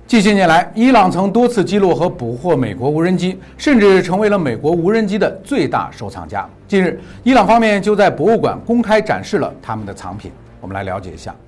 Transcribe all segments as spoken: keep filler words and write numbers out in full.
近些年来，伊朗曾多次击落和捕获美国无人机，甚至成为了美国无人机的最大收藏家。近日，伊朗方面就在博物馆公开展示了他们的藏品。我们来了解一下。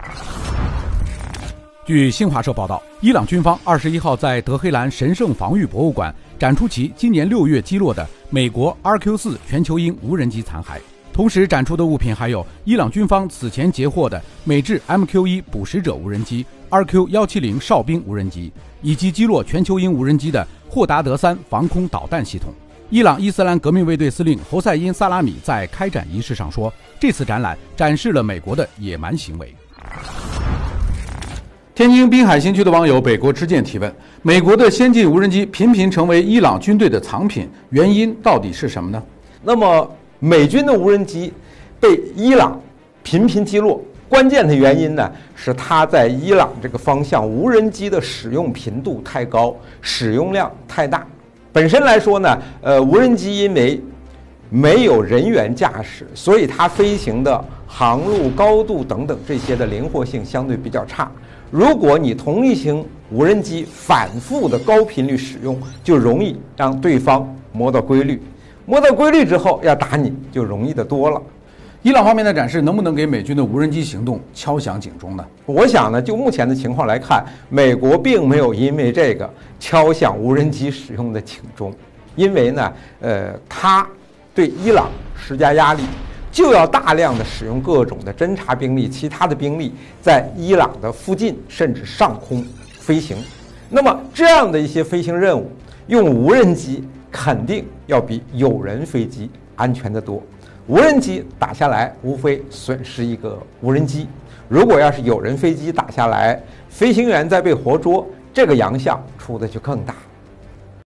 据新华社报道，伊朗军方二十一号在德黑兰神圣防御博物馆展出其今年六月击落的美国 R Q 四 全球鹰无人机残骸。同时展出的物品还有伊朗军方此前截获的美制 M Q 一 捕食者无人机、R Q 一七零哨兵无人机，以及击落全球鹰无人机的霍达德三防空导弹系统。伊朗伊斯兰革命卫队司令侯赛因·萨拉米在开展仪式上说，这次展览展示了美国的野蛮行为。天津滨海新区的网友北国之剑提问：美国的先进无人机频频成为伊朗军队的藏品，原因到底是什么呢？ 那么美军的无人机被伊朗频频击落，关键的原因呢是它在伊朗这个方向无人机的使用频度太高，使用量太大。本身来说呢，呃，无人机因为没有人员驾驶，所以它飞行的航路、高度等等这些的灵活性相对比较差。如果你同一型无人机反复的高频率使用，就容易让对方摸到规律。摸到规律之后，要打你就容易得多了。 伊朗方面的展示能不能给美军的无人机行动敲响警钟呢？ 我想呢，就目前的情况来看，美国并没有因为这个敲响无人机使用的警钟，因为呢，呃，它对伊朗施加压力，就要大量的使用各种的侦察兵力、其他的兵力在伊朗的附近甚至上空飞行。那么这样的一些飞行任务，用无人机肯定要比有人飞机安全得多。无人机打下来，无非损失一个无人机；如果要是有人飞机打下来，飞行员再被活捉，这个洋相出的就更大。